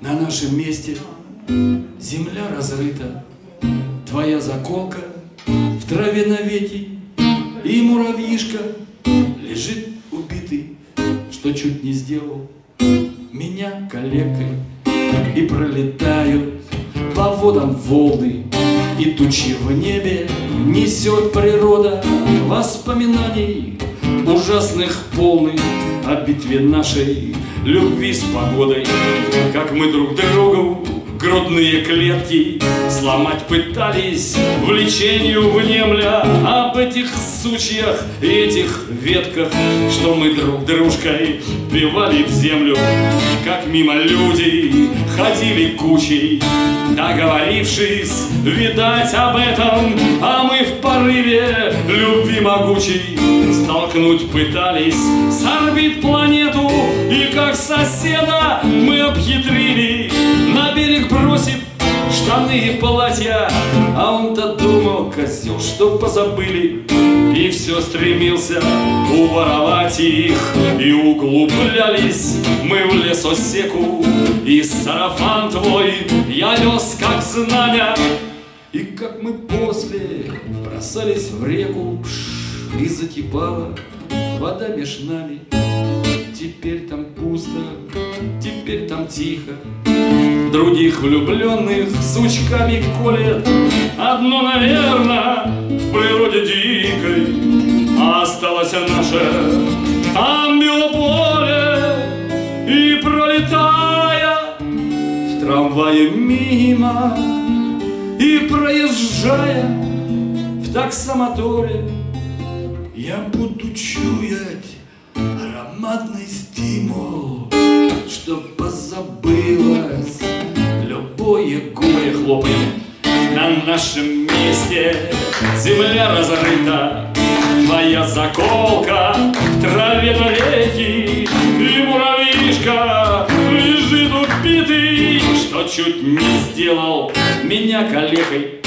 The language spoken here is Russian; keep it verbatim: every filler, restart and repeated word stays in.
на нашем месте земля разрыта, твоя заколка в траве навеки, и муравьишка лежит убитый, что чуть не сделал меня калекой. И пролетают по водам волны, и тучи в небе несет природа воспоминаний ужасных полных о битве нашей любви с погодой. Как мы друг другу грудные клетки сломать пытались, влечению внемля об этих сучьях и этих ветках, что мы друг дружкой вбивали в землю. Как мимо люди ходили кучей, договорившись, видать, об этом, а мы в порыве любви могучей столкнуть пытались с орбит планету, и как соседа мы обхитрили, на берег бросив штаны и платья. А он-то думал, козел, что позабыли, и все стремился уворовать их. И углублялись мы в лесосеку, и сарафан твой я нес как знамя. И как мы после бросались в реку, пш, и закипала вода меж нами. Теперь там пусто, теперь там тихо, других влюбленных сучками колет. Одно, наверное, в природе дикой осталось наше там белополе. И пролетая в трамвае мимо, и проезжая в таксомоторе, я буду чуять ароматный стимул, чтоб позабылось любое горе. Хлопаем. На нашем месте земля разрыта, твоя заколка в траве навеки, и муравьишка лежит убитый, что чуть не сделал меня калекой.